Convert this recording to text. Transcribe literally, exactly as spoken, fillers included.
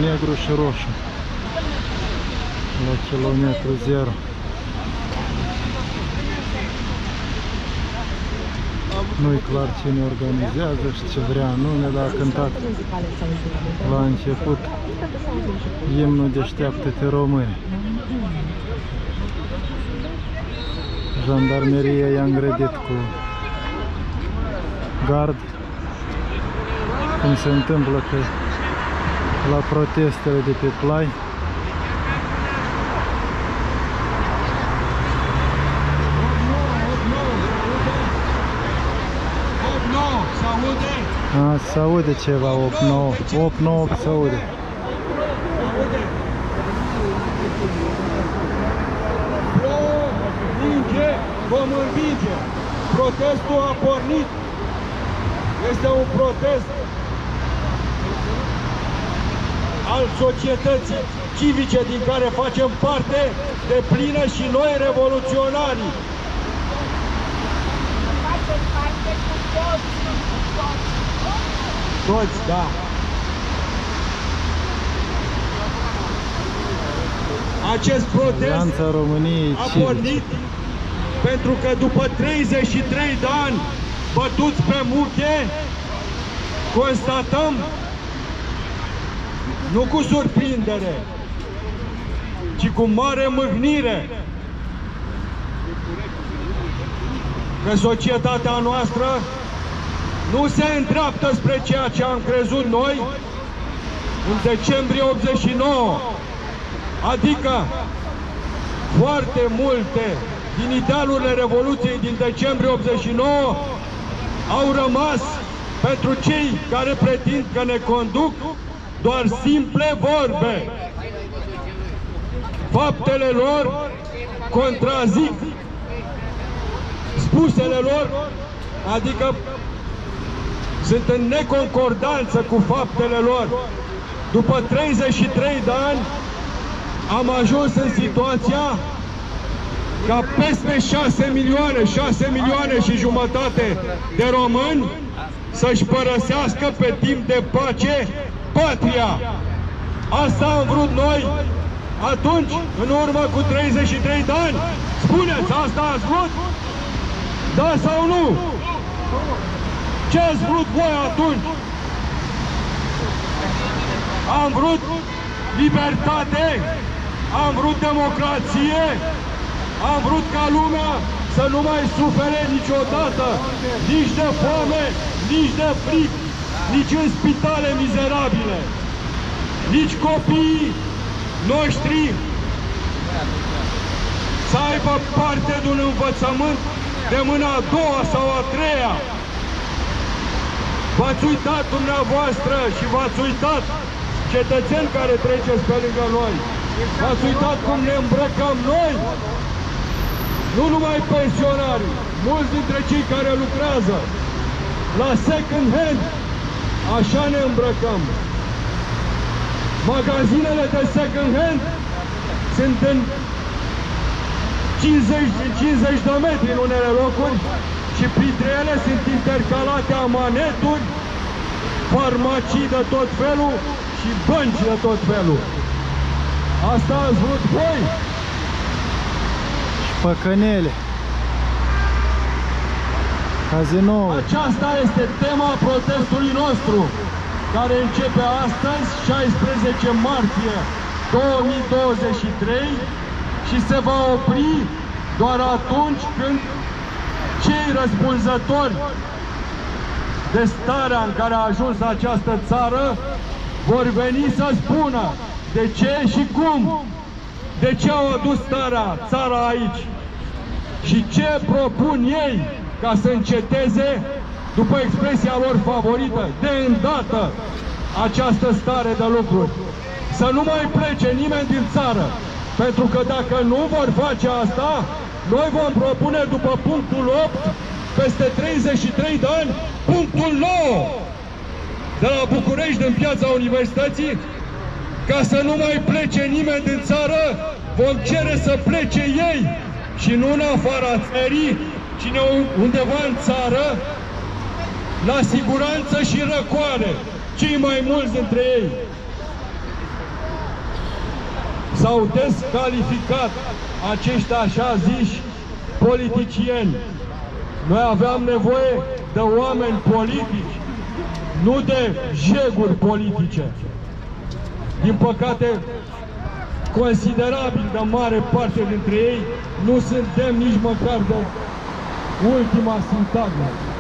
negru și roșu la kilometru zero. Nu-i clar cine organizează și ce vrea anume, dar a cântat la început imnul Deșteaptă-te români. Jandarmeria i-a îngrădit cu gard, cum se întâmplă că la protestele de pe plai. A, se aude ceva, opt nouă, opt nouă se aude. Învinge, vom învinge. Protestul a pornit. Este un protest al societății civice din care facem parte de plină și noi revoluționarii. Facem parte cu toți, cu toți. Toți, da. Acest protest a pornit pentru că după treizeci și trei de ani bătuți pe muche, constatăm, nu cu surprindere, ci cu mare mâhnire, că societatea noastră nu se îndreaptă spre ceea ce am crezut noi în decembrie optzeci și nouă, adică foarte multe din idealurile Revoluției din decembrie optzeci și nouă au rămas pentru cei care pretind că ne conduc doar simple vorbe. Faptele lor contrazic spusele lor, adică sunt în neconcordanță cu faptele lor. După treizeci și trei de ani am ajuns în situația ca peste șase milioane, șase milioane și jumătate de români să-și părăsească pe timp de pace patria. Asta am vrut noi atunci, în urmă cu treizeci și trei de ani. Spuneți, asta ați vrut? Da sau nu? Ce ați vrut voi atunci? Am vrut libertate, am vrut democrație, am vrut ca lumea să nu mai sufere niciodată, nici de foame, nici de fric, nici în spitale mizerabile, nici copiii noștri să aibă parte de un învățământ de mâna a doua sau a treia. V-ați uitat dumneavoastră și v-ați uitat cetățeni care treceți pe lângă noi. V-ați uitat cum ne îmbrăcăm noi? Nu numai pensionarii, mulți dintre cei care lucrează la second hand, așa ne îmbrăcăm. Magazinele de second hand sunt în cincizeci, cincizeci de metri în unele locuri și printre ele sunt intercalate amaneturi, farmacii de tot felul și bănci de tot felul. Asta ați vrut voi? Și păcănele. Cazinoul. Aceasta este tema protestului nostru, care începe astăzi, șaisprezece martie două mii douăzeci și trei, și se va opri doar atunci când cei răspunzători de starea în care a ajuns această țară vor veni să spună de ce și cum, de ce au adus starea, țara aici și ce propun ei ca să înceteze, după expresia lor favorită, de îndată această stare de lucruri. Să nu mai plece nimeni din țară, pentru că dacă nu vor face asta, noi vom propune după punctul opt, peste treizeci și trei de ani, punctul nouă de la București, din Piața Universității, ca să nu mai plece nimeni din țară, vom cere să plece ei și nu în afara țării, ci undeva în țară, la siguranță și răcoare, cei mai mulți dintre ei. s-au descalificat acești așa ziși politicieni. Noi aveam nevoie de oameni politici, nu de jeguri politice. Din păcate, considerabil de mare parte dintre ei nu sunt demni nici măcar de ultima sintagmă.